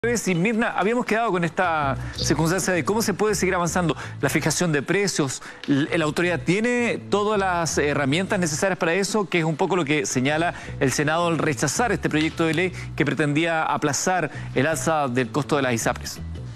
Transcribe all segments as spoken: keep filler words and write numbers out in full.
Sí, Mirna, habíamos quedado con esta circunstancia de cómo se puede seguir avanzando la fijación de precios. ¿La autoridad tiene todas las herramientas necesarias para eso? Que es un poco lo que señala el Senado al rechazar este proyecto de ley que pretendía aplazar el alza del costo de las ISAPRES.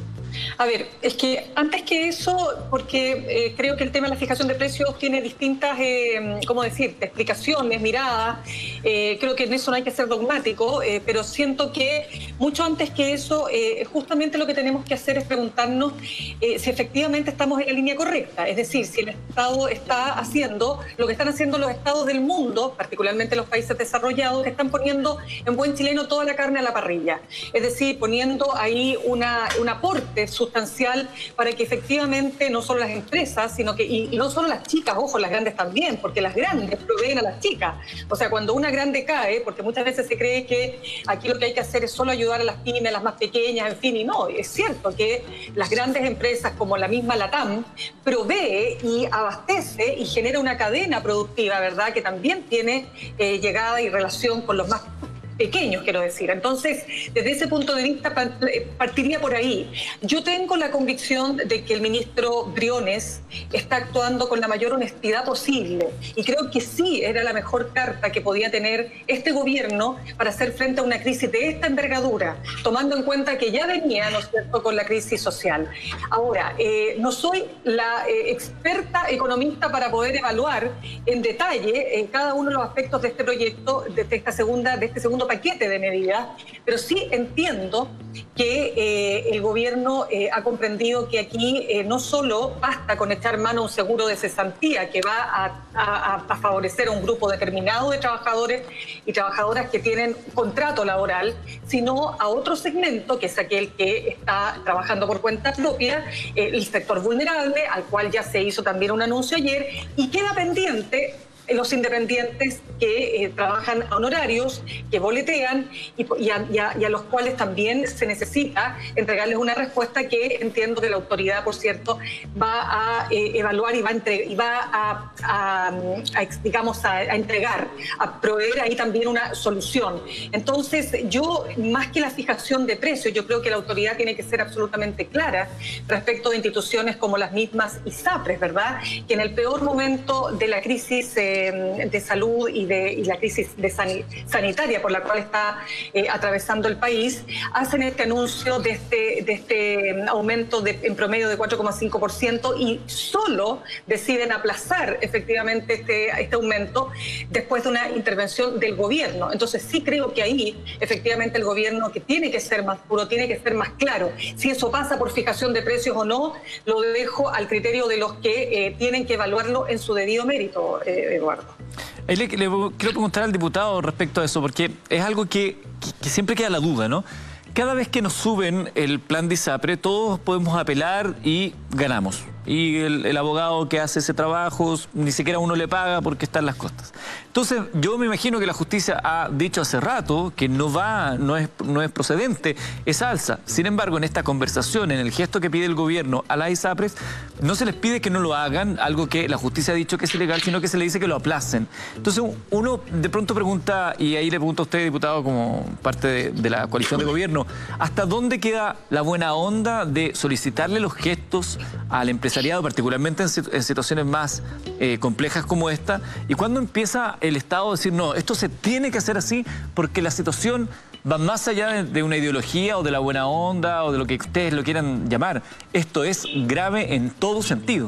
A ver, es que antes que eso, porque eh, creo que el tema de la fijación de precios tiene distintas, eh, ¿cómo decirte?, explicaciones, miradas. Eh, creo que en eso no hay que ser dogmático, eh, pero siento que mucho antes que eso, eh, justamente lo que tenemos que hacer es preguntarnos eh, si efectivamente estamos en la línea correcta. Es decir, si el Estado está haciendo lo que están haciendo los estados del mundo, particularmente los países desarrollados, que están poniendo en buen chileno toda la carne a la parrilla. Es decir, poniendo ahí una, un aporte sustancial para que efectivamente no solo las empresas, sino que, y, y no solo las chicas, ojo, las grandes también, porque las grandes proveen a las chicas. O sea, cuando una grande cae, porque muchas veces se cree que aquí lo que hay que hacer es solo ayudar a las pymes, a las más pequeñas, en fin, y no, es cierto que las grandes empresas como la misma LATAM provee y abastece y genera una cadena productiva, ¿verdad?, que también tiene eh, llegada y relación con los más pequeños, quiero decir. Entonces, desde ese punto de vista partiría por ahí. Yo tengo la convicción de que el ministro Briones está actuando con la mayor honestidad posible y creo que sí era la mejor carta que podía tener este gobierno para hacer frente a una crisis de esta envergadura, tomando en cuenta que ya venía, ¿no es cierto?, con la crisis social. Ahora, eh, no soy la eh, experta economista para poder evaluar en detalle en cada uno de los aspectos de este proyecto, de esta segunda, de este segundo paquete de medidas, pero sí entiendo que eh, el gobierno eh, ha comprendido que aquí eh, no solo basta con echar mano a un seguro de cesantía que va a, a, a favorecer a un grupo determinado de trabajadores y trabajadoras que tienen contrato laboral, sino a otro segmento, que es aquel que está trabajando por cuenta propia, eh, el sector vulnerable, al cual ya se hizo también un anuncio ayer, y queda pendiente los independientes que eh, trabajan a honorarios, que boletean y, y, a, y, a, y a los cuales también se necesita entregarles una respuesta que entiendo que la autoridad, por cierto, va a eh, evaluar y va, a, entre, y va a, a, a digamos, a, a entregar, a proveer ahí también una solución. Entonces, yo, más que la fijación de precios, yo creo que la autoridad tiene que ser absolutamente clara respecto de instituciones como las mismas ISAPRES, ¿verdad?, que en el peor momento de la crisis eh, de salud y, de, y la crisis de san, sanitaria por la cual está eh, atravesando el país, hacen este anuncio de este, de este aumento de, en promedio de cuatro coma cinco por ciento y solo deciden aplazar efectivamente este, este aumento después de una intervención del gobierno. Entonces sí creo que ahí efectivamente el gobierno, que tiene que ser más puro, tiene que ser más claro. Si eso pasa por fijación de precios o no, lo dejo al criterio de los que eh, tienen que evaluarlo en su debido mérito, eh, Eduardo. Ahí le, le quiero preguntar al diputado respecto a eso, porque es algo que, que, que siempre queda la duda, ¿no? Cada vez que nos suben el plan de ISAPRE, todos podemos apelar y ganamos. Y el, el abogado que hace ese trabajo, ni siquiera uno le paga porque está en las costas. Entonces, yo me imagino que la justicia ha dicho hace rato que no va, no es, no es procedente esa alza. Sin embargo, en esta conversación, en el gesto que pide el gobierno a las ISAPRES, no se les pide que no lo hagan, algo que la justicia ha dicho que es ilegal, sino que se le dice que lo aplacen. Entonces, uno de pronto pregunta, y ahí le pregunto a usted, diputado, como parte de, de la coalición de gobierno, ¿hasta dónde queda la buena onda de solicitarle los gestos al empresariado, particularmente en, en situaciones más eh, complejas como esta? ¿Y cuándo empieza el Estado a decir, no, esto se tiene que hacer así porque la situación va más allá de, de una ideología o de la buena onda o de lo que ustedes lo quieran llamar? Esto es grave en todo sentido.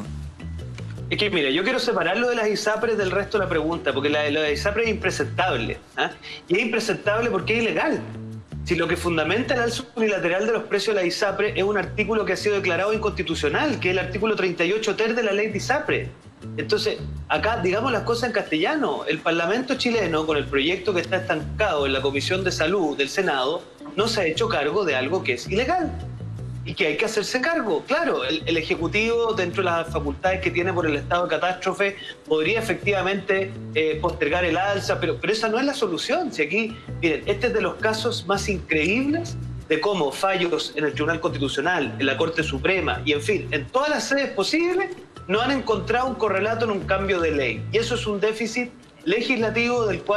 Es que, mira, yo quiero separarlo de las ISAPRES del resto de la pregunta, porque la, la de ISAPRES es impresentable. ¿eh? Y es impresentable porque es ilegal. Si lo que fundamenta el alza unilateral de los precios de la ISAPRE es un artículo que ha sido declarado inconstitucional, que es el artículo treinta y ocho ter de la ley de ISAPRE. Entonces, acá, digamos las cosas en castellano, el Parlamento chileno, con el proyecto que está estancado en la Comisión de Salud del Senado, no se ha hecho cargo de algo que es ilegal y que hay que hacerse cargo. Claro, el, el Ejecutivo, dentro de las facultades que tiene por el estado de catástrofe, podría efectivamente eh, postergar el alza, pero, pero esa no es la solución. Si aquí, miren, este es de los casos más increíbles de cómo fallos en el Tribunal Constitucional, en la Corte Suprema y, en fin, en todas las sedes posibles, no han encontrado un correlato en un cambio de ley. Y eso es un déficit legislativo del cual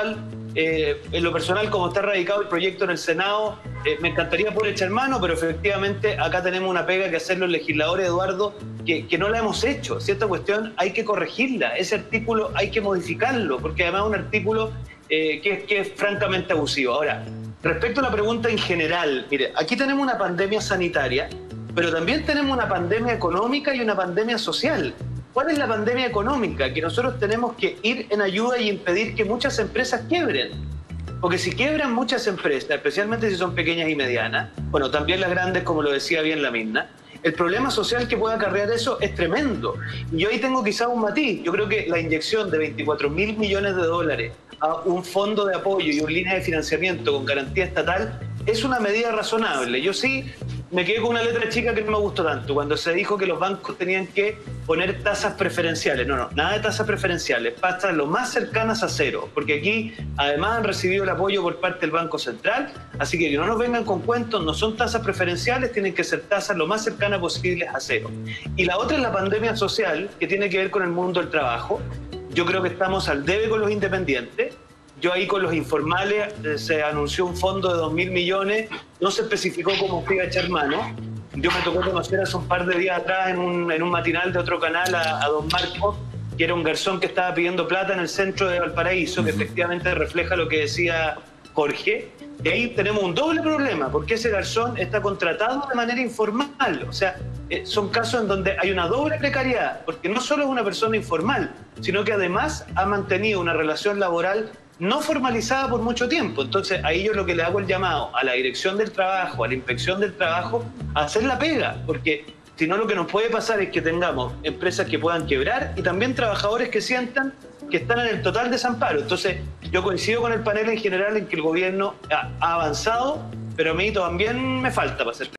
Eh, en lo personal, como está radicado el proyecto en el Senado, eh, me encantaría poder echar mano, pero efectivamente acá tenemos una pega que hacer los legisladores, Eduardo, que, que no la hemos hecho. Si esta cuestión hay que corregirla, ese artículo hay que modificarlo, porque además es un artículo eh, que, que es francamente abusivo. Ahora, respecto a la pregunta en general, mire, aquí tenemos una pandemia sanitaria, pero también tenemos una pandemia económica y una pandemia social. ¿Cuál es la pandemia económica? Que nosotros tenemos que ir en ayuda y impedir que muchas empresas quiebren. Porque si quiebran muchas empresas, especialmente si son pequeñas y medianas, bueno, también las grandes, como lo decía bien la Mirna, el problema social que puede acarrear eso es tremendo. Y yo ahí tengo quizás un matiz. Yo creo que la inyección de veinticuatro mil millones de dólares a un fondo de apoyo y una línea de financiamiento con garantía estatal es una medida razonable. Yo sí me quedé con una letra chica que no me gustó tanto, cuando se dijo que los bancos tenían que poner tasas preferenciales. No, no, nada de tasas preferenciales, tasas lo más cercanas a cero, porque aquí además han recibido el apoyo por parte del Banco Central, así que que no nos vengan con cuentos, no son tasas preferenciales, tienen que ser tasas lo más cercanas posibles a cero. Y la otra es la pandemia social, que tiene que ver con el mundo del trabajo. Yo creo que estamos al debe con los independientes. Yo ahí con los informales eh, se anunció un fondo de dos mil millones, no se especificó cómo se iba a echar mano. Yo me tocó conocer hace un par de días atrás en un, en un matinal de otro canal a, a don Marcos, que era un garzón que estaba pidiendo plata en el centro de Valparaíso, que efectivamente refleja lo que decía Jorge. Y ahí tenemos un doble problema, porque ese garzón está contratado de manera informal. O sea, eh, son casos en donde hay una doble precariedad, porque no solo es una persona informal, sino que además ha mantenido una relación laboral no formalizada por mucho tiempo. Entonces, ahí yo lo que le hago el llamado a la Dirección del Trabajo, a la Inspección del Trabajo, a hacer la pega, porque si no lo que nos puede pasar es que tengamos empresas que puedan quebrar y también trabajadores que sientan que están en el total desamparo. Entonces, yo coincido con el panel en general en que el gobierno ha, ha avanzado, pero a mí también me falta para hacer